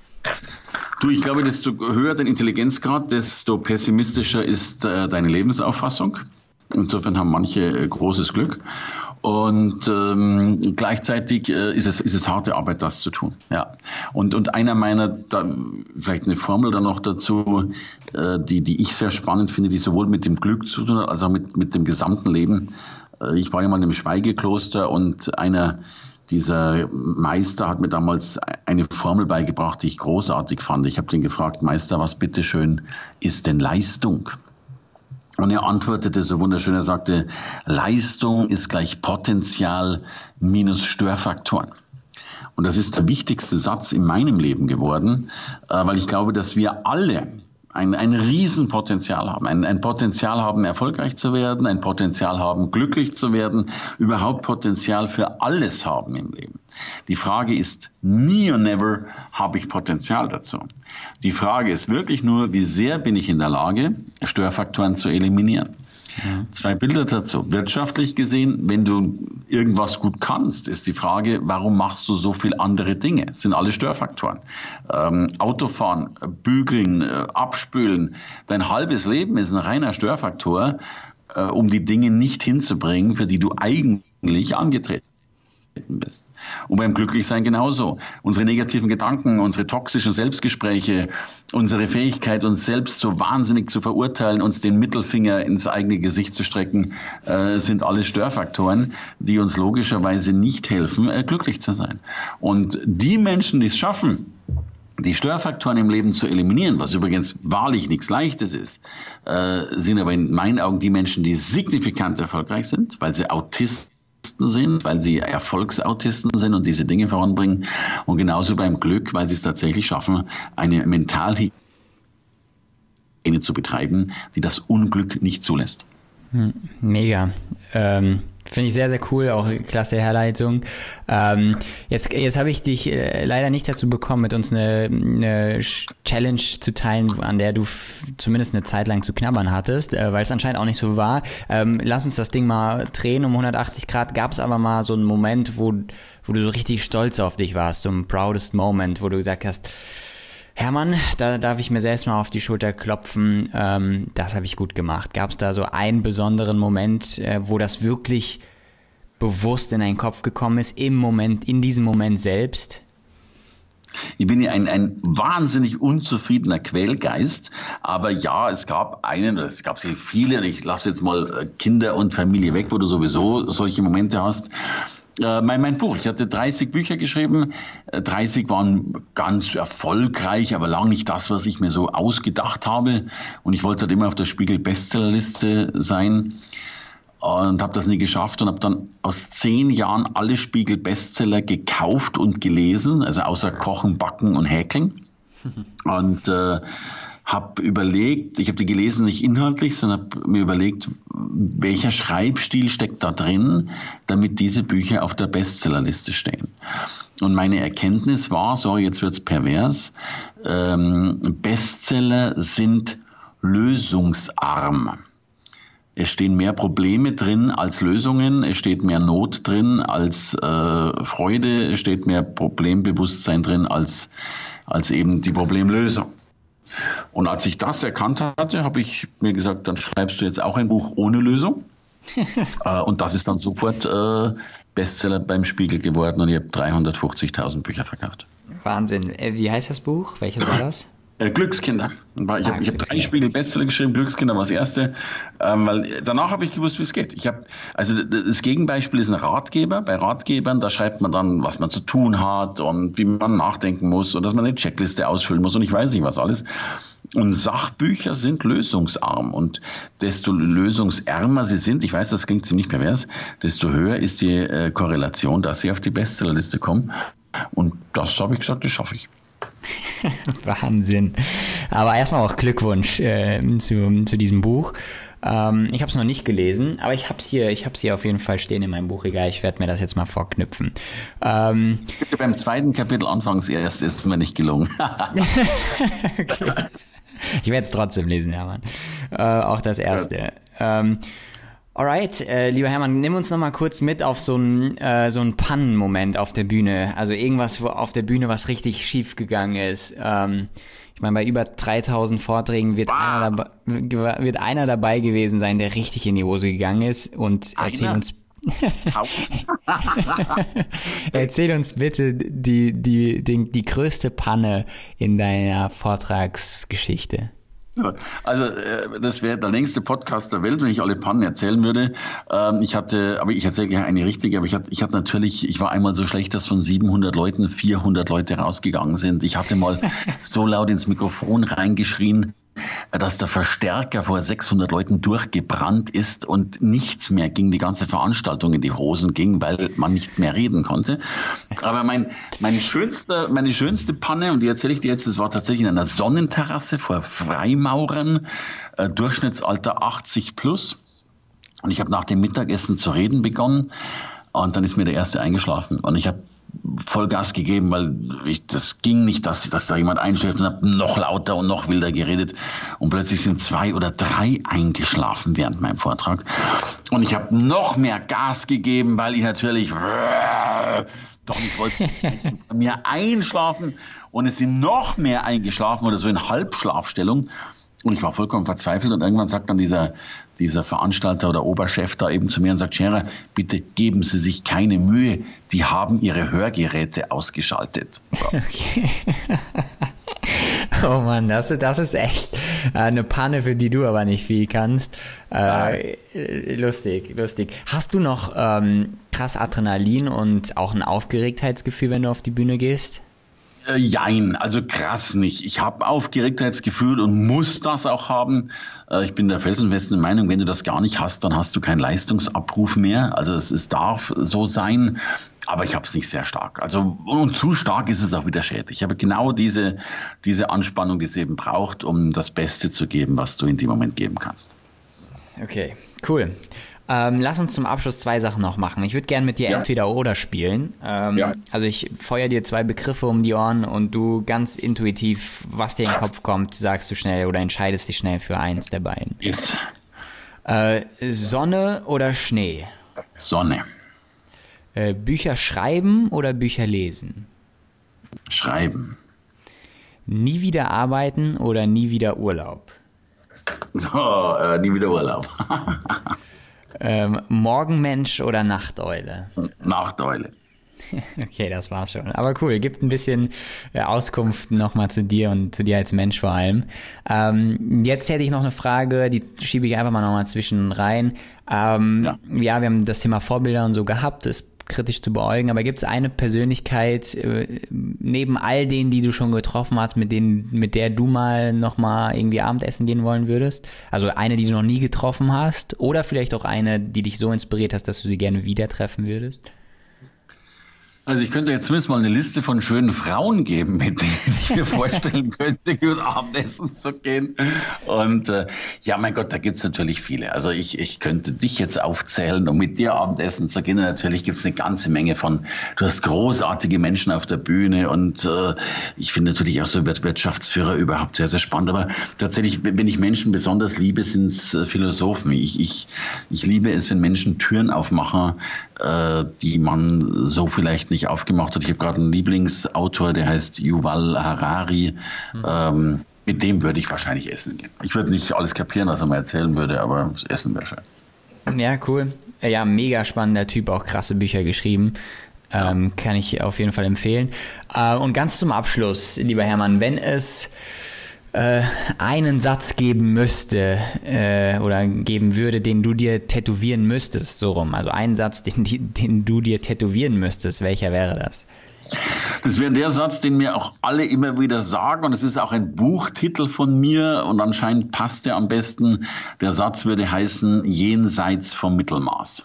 Du, ich glaube, desto höher dein Intelligenzgrad, desto pessimistischer ist äh, deine Lebensauffassung. Insofern haben manche äh, großes Glück. Und ähm, gleichzeitig äh, ist es ist es harte Arbeit, das zu tun. Ja. Und und einer meiner, da, vielleicht eine Formel dann noch dazu, äh, die die ich sehr spannend finde, die sowohl mit dem Glück zu tun hat, als auch mit mit dem gesamten Leben. Äh, ich war ja mal im Schweigekloster und einer dieser Meister hat mir damals eine Formel beigebracht, die ich großartig fand. Ich habe den gefragt, Meister, was bitteschön ist denn Leistung? Und er antwortete so wunderschön, er sagte, Leistung ist gleich Potenzial minus Störfaktoren. Und das ist der wichtigste Satz in meinem Leben geworden, weil ich glaube, dass wir alle ein, ein Riesenpotenzial haben. Ein, ein Potenzial haben, erfolgreich zu werden, ein Potenzial haben, glücklich zu werden, überhaupt Potenzial für alles haben im Leben. Die Frage ist, nie und never habe ich Potenzial dazu. Die Frage ist wirklich nur, wie sehr bin ich in der Lage, Störfaktoren zu eliminieren. Ja. Zwei Bilder dazu. Wirtschaftlich gesehen, wenn du irgendwas gut kannst, ist die Frage, warum machst du so viel andere Dinge? Das sind alle Störfaktoren. Ähm, Autofahren, bügeln, äh, abspülen. Dein halbes Leben ist ein reiner Störfaktor, äh, um die Dinge nicht hinzubringen, für die du eigentlich angetreten bist. Und beim Glücklichsein genauso. Unsere negativen Gedanken, unsere toxischen Selbstgespräche, unsere Fähigkeit, uns selbst so wahnsinnig zu verurteilen, uns den Mittelfinger ins eigene Gesicht zu strecken, äh, sind alles Störfaktoren, die uns logischerweise nicht helfen, äh, glücklich zu sein. Und die Menschen, die es schaffen, die Störfaktoren im Leben zu eliminieren, was übrigens wahrlich nichts Leichtes ist, äh, sind aber in meinen Augen die Menschen, die signifikant erfolgreich sind, weil sie Autisten sind, weil sie Erfolgsautisten sind und diese Dinge voranbringen, und genauso beim Glück, weil sie es tatsächlich schaffen, eine Mentalhygiene zu betreiben, die das Unglück nicht zulässt. Mega. Ähm, finde ich sehr, sehr cool, auch klasse Herleitung. Ähm, jetzt jetzt habe ich dich äh, leider nicht dazu bekommen, mit uns eine, eine Challenge zu teilen, an der du f- zumindest eine Zeit lang zu knabbern hattest, äh, weil es anscheinend auch nicht so war. Ähm, lass uns das Ding mal drehen um hundertachtzig Grad. Gab es aber mal so einen Moment, wo, wo du so richtig stolz auf dich warst, so ein proudest Moment, wo du gesagt hast, Hermann, da darf ich mir selbst mal auf die Schulter klopfen, ähm, das habe ich gut gemacht. Gab es da so einen besonderen Moment, äh, wo das wirklich bewusst in deinen Kopf gekommen ist, im Moment, in diesem Moment selbst? Ich bin ja ein, ein wahnsinnig unzufriedener Quälgeist, aber ja, es gab einen, es gab sehr viele, ich lasse jetzt mal Kinder und Familie weg, wo du sowieso solche Momente hast. Mein, mein Buch, ich hatte dreißig Bücher geschrieben, dreißig waren ganz erfolgreich, aber lang nicht das, was ich mir so ausgedacht habe, und ich wollte halt immer auf der Spiegel-Bestsellerliste sein und habe das nie geschafft und habe dann aus zehn Jahren alle Spiegel-Bestseller gekauft und gelesen, also außer Kochen, Backen und Häkeln, und äh, habe überlegt, ich habe die gelesen nicht inhaltlich, sondern habe mir überlegt, welcher Schreibstil steckt da drin, damit diese Bücher auf der Bestsellerliste stehen. Und meine Erkenntnis war, sorry, jetzt wird's pervers, ähm, Bestseller sind lösungsarm. Es stehen mehr Probleme drin als Lösungen, es steht mehr Not drin als äh, Freude, es steht mehr Problembewusstsein drin als, als eben die Problemlösung. Und als ich das erkannt hatte, habe ich mir gesagt, dann schreibst du jetzt auch ein Buch ohne Lösung. äh, und das ist dann sofort äh, Bestseller beim Spiegel geworden und ich habe dreihundertfünfzigtausend Bücher verkauft. Wahnsinn. Wie heißt das Buch? Welches war das? Glückskinder. Ich habe ah, hab drei Spiegel-Bestseller geschrieben, Glückskinder war das erste, ähm, weil danach habe ich gewusst, wie es geht. Ich hab, also das Gegenbeispiel ist ein Ratgeber. Bei Ratgebern, da schreibt man dann, was man zu tun hat und wie man nachdenken muss und dass man eine Checkliste ausfüllen muss und ich weiß nicht was alles. Und Sachbücher sind lösungsarm und desto lösungsärmer sie sind, ich weiß, das klingt ziemlich pervers, desto höher ist die äh, Korrelation, dass sie auf die Bestsellerliste kommen. Und das habe ich gesagt, das schaffe ich. Wahnsinn. Aber erstmal auch Glückwunsch äh, zu, zu diesem Buch. Ähm, ich habe es noch nicht gelesen, aber ich habe es hier, ich habe es hier auf jeden Fall stehen in meinem Buchregal. Ich werde mir das jetzt mal vorknüpfen. Ähm, Beim zweiten Kapitel anfangs erst ist mir nicht gelungen. Okay. Ich werde es trotzdem lesen, Hermann. Äh, auch das erste. Ja. Ähm, Alright, äh, lieber Hermann, nimm uns noch mal kurz mit auf so einen äh, so einen Pannenmoment auf der Bühne. Also irgendwas wo auf der Bühne, was richtig schief gegangen ist. Ähm, ich meine, bei über dreitausend Vorträgen wird einer, dabei, wird einer dabei gewesen sein, der richtig in die Hose gegangen ist. Und erzähl einer? uns... Erzähl uns bitte die, die, die, die größte Panne in deiner Vortragsgeschichte. Also das wäre der längste Podcast der Welt, wenn ich alle Pannen erzählen würde. Ich hatte, aber ich erzähle gleich eine richtige, aber ich hatte, ich hatte natürlich, ich war einmal so schlecht, dass von siebenhundert Leuten vierhundert Leute rausgegangen sind. Ich hatte mal so laut ins Mikrofon reingeschrien, dass der Verstärker vor sechshundert Leuten durchgebrannt ist und nichts mehr ging, die ganze Veranstaltung in die Hosen ging, weil man nicht mehr reden konnte. Aber mein, mein schönster, meine schönste Panne, und die erzähle ich dir jetzt, das war tatsächlich in einer Sonnenterrasse vor Freimaurern, äh, Durchschnittsalter achtzig plus. Und ich habe nach dem Mittagessen zu reden begonnen und dann ist mir der Erste eingeschlafen und ich habe Vollgas gegeben, weil ich, das ging nicht, dass, dass da jemand einschläft und habe noch lauter und noch wilder geredet und plötzlich sind zwei oder drei eingeschlafen während meinem Vortrag und ich habe noch mehr Gas gegeben, weil ich natürlich doch nicht wollte von mir einschlafen und es sind noch mehr eingeschlafen oder so in Halbschlafstellung und ich war vollkommen verzweifelt und irgendwann sagt dann dieser dieser Veranstalter oder Oberchef da eben zu mir und sagt, Scherer, bitte geben Sie sich keine Mühe, die haben Ihre Hörgeräte ausgeschaltet. So. Okay. Oh Mann, das, das ist echt eine Panne, für die du aber nicht viel kannst. Äh, lustig, lustig. Hast du noch ähm, krass Adrenalin und auch ein Aufgeregtheitsgefühl, wenn du auf die Bühne gehst? Äh, jein, also krass nicht. Ich habe Aufgeregtheitsgefühl und muss das auch haben. Äh, ich bin der felsenfesten Meinung, wenn du das gar nicht hast, dann hast du keinen Leistungsabruf mehr. Also es, es darf so sein, aber ich habe es nicht sehr stark. Also und zu stark ist es auch wieder schädlich. Ich habe genau diese, diese Anspannung, die es eben braucht, um das Beste zu geben, was du in dem Moment geben kannst. Okay, cool. Ähm, lass uns zum Abschluss zwei Sachen noch machen. Ich würde gerne mit dir ja. Entweder-Oder spielen. Ähm, ja. Also ich feuer dir zwei Begriffe um die Ohren und du ganz intuitiv, was dir in den Kopf kommt, sagst du schnell oder entscheidest dich schnell für eins der beiden. Yes. Äh, Sonne oder Schnee? Sonne. Äh, Bücher schreiben oder Bücher lesen? Schreiben. Nie wieder arbeiten oder nie wieder Urlaub? Oh, äh, nie wieder Urlaub. Ähm, Morgenmensch oder Nachteule? Nachteule. Okay, das war's schon. Aber cool, gibt ein bisschen äh, Auskunft nochmal zu dir und zu dir als Mensch vor allem. Ähm, jetzt hätte ich noch eine Frage, die schiebe ich einfach mal nochmal zwischen rein. Ähm, ja. ja, wir haben das Thema Vorbilder und so gehabt, ist kritisch zu beäugen, aber gibt es eine Persönlichkeit äh, neben all denen, die du schon getroffen hast, mit denen, mit der du mal nochmal irgendwie Abendessen gehen wollen würdest? Also eine, die du noch nie getroffen hast oder vielleicht auch eine, die dich so inspiriert hast, dass du sie gerne wieder treffen würdest? Also ich könnte jetzt zumindest mal eine Liste von schönen Frauen geben, mit denen ich mir vorstellen könnte, gut Abendessen zu gehen. Und äh, ja, mein Gott, da gibt's natürlich viele. Also ich, ich könnte dich jetzt aufzählen, um mit dir Abendessen zu gehen. Und natürlich gibt's eine ganze Menge von, du hast großartige Menschen auf der Bühne und äh, ich finde natürlich auch so Wirtschaftsführer überhaupt sehr, sehr spannend. Aber tatsächlich, wenn ich Menschen besonders liebe, sind's äh, Philosophen. Ich, ich, ich liebe es, wenn Menschen Türen aufmachen, äh, die man so vielleicht nicht aufgemacht hat. Ich habe gerade einen Lieblingsautor, der heißt Yuval Harari. Mhm. Ähm, mit dem würde ich wahrscheinlich essen gehen. Ich würde nicht alles kapieren, was er mal erzählen würde, aber das Essen wäre schön. Ja, cool. Ja, mega spannender Typ, auch krasse Bücher geschrieben. Ähm, ja. Kann ich auf jeden Fall empfehlen. Äh, und ganz zum Abschluss, lieber Hermann, wenn es äh, einen Satz geben müsste äh, oder geben würde, den du dir tätowieren müsstest, so rum. Also einen Satz, den, den du dir tätowieren müsstest, welcher wäre das? Das wäre der Satz, den mir auch alle immer wieder sagen, und es ist auch ein Buchtitel von mir und anscheinend passt der am besten. Der Satz würde heißen, jenseits vom Mittelmaß.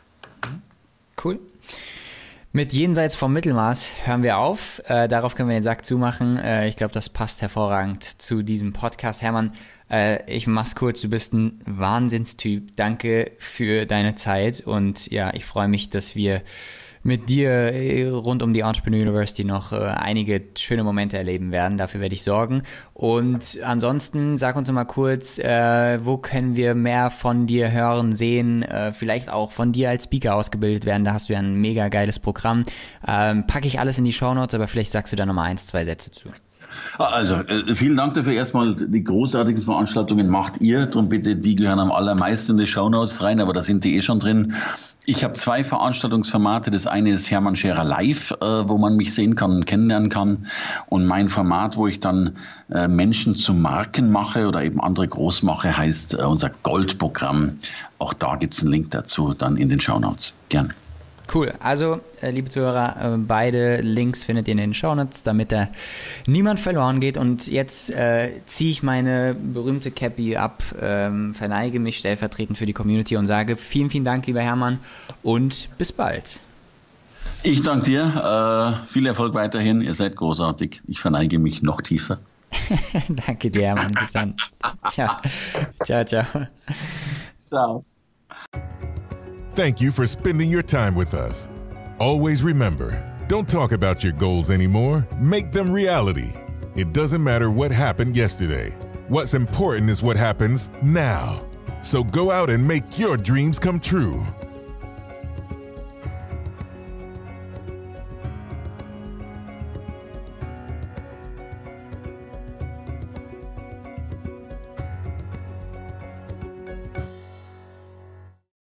Cool. Mit Jenseits vom Mittelmaß hören wir auf. Äh, darauf können wir den Sack zumachen. Äh, ich glaube, das passt hervorragend zu diesem Podcast. Hermann, äh, ich mach's kurz. Du bist ein Wahnsinnstyp. Danke für deine Zeit. Und ja, ich freue mich, dass wir mit dir rund um die Entrepreneur University noch äh, einige schöne Momente erleben werden. Dafür werde ich sorgen. Und ansonsten sag uns noch mal kurz, äh, wo können wir mehr von dir hören, sehen, äh, vielleicht auch von dir als Speaker ausgebildet werden. Da hast du ja ein mega geiles Programm. Ähm, packe ich alles in die Shownotes, aber vielleicht sagst du da noch mal eins, zwei Sätze zu. Also, äh, vielen Dank dafür. Erstmal, die großartigsten Veranstaltungen macht ihr. Darum bitte, die gehören am allermeisten in die Shownotes rein, aber da sind die eh schon drin. Ich habe zwei Veranstaltungsformate. Das eine ist Hermann Scherer Live, äh, wo man mich sehen kann und kennenlernen kann. Und mein Format, wo ich dann äh, Menschen zu Marken mache oder eben andere groß mache, heißt äh, unser Goldprogramm. Auch da gibt's einen Link dazu, dann in den Shownotes. Gern. Cool. Also, äh, liebe Zuhörer, äh, beide Links findet ihr in den Shownotes, damit da niemand verloren geht. Und jetzt äh, ziehe ich meine berühmte Cappy ab, ähm, verneige mich stellvertretend für die Community und sage vielen, vielen Dank, lieber Hermann, und bis bald. Ich danke dir. Äh, viel Erfolg weiterhin. Ihr seid großartig. Ich verneige mich noch tiefer. Danke dir, Hermann. Bis dann. Ciao. Ciao, ciao. Ciao. Thank you for spending your time with us. Always remember, don't talk about your goals anymore. Make them reality. It doesn't matter what happened yesterday. What's important is what happens now. So go out and make your dreams come true.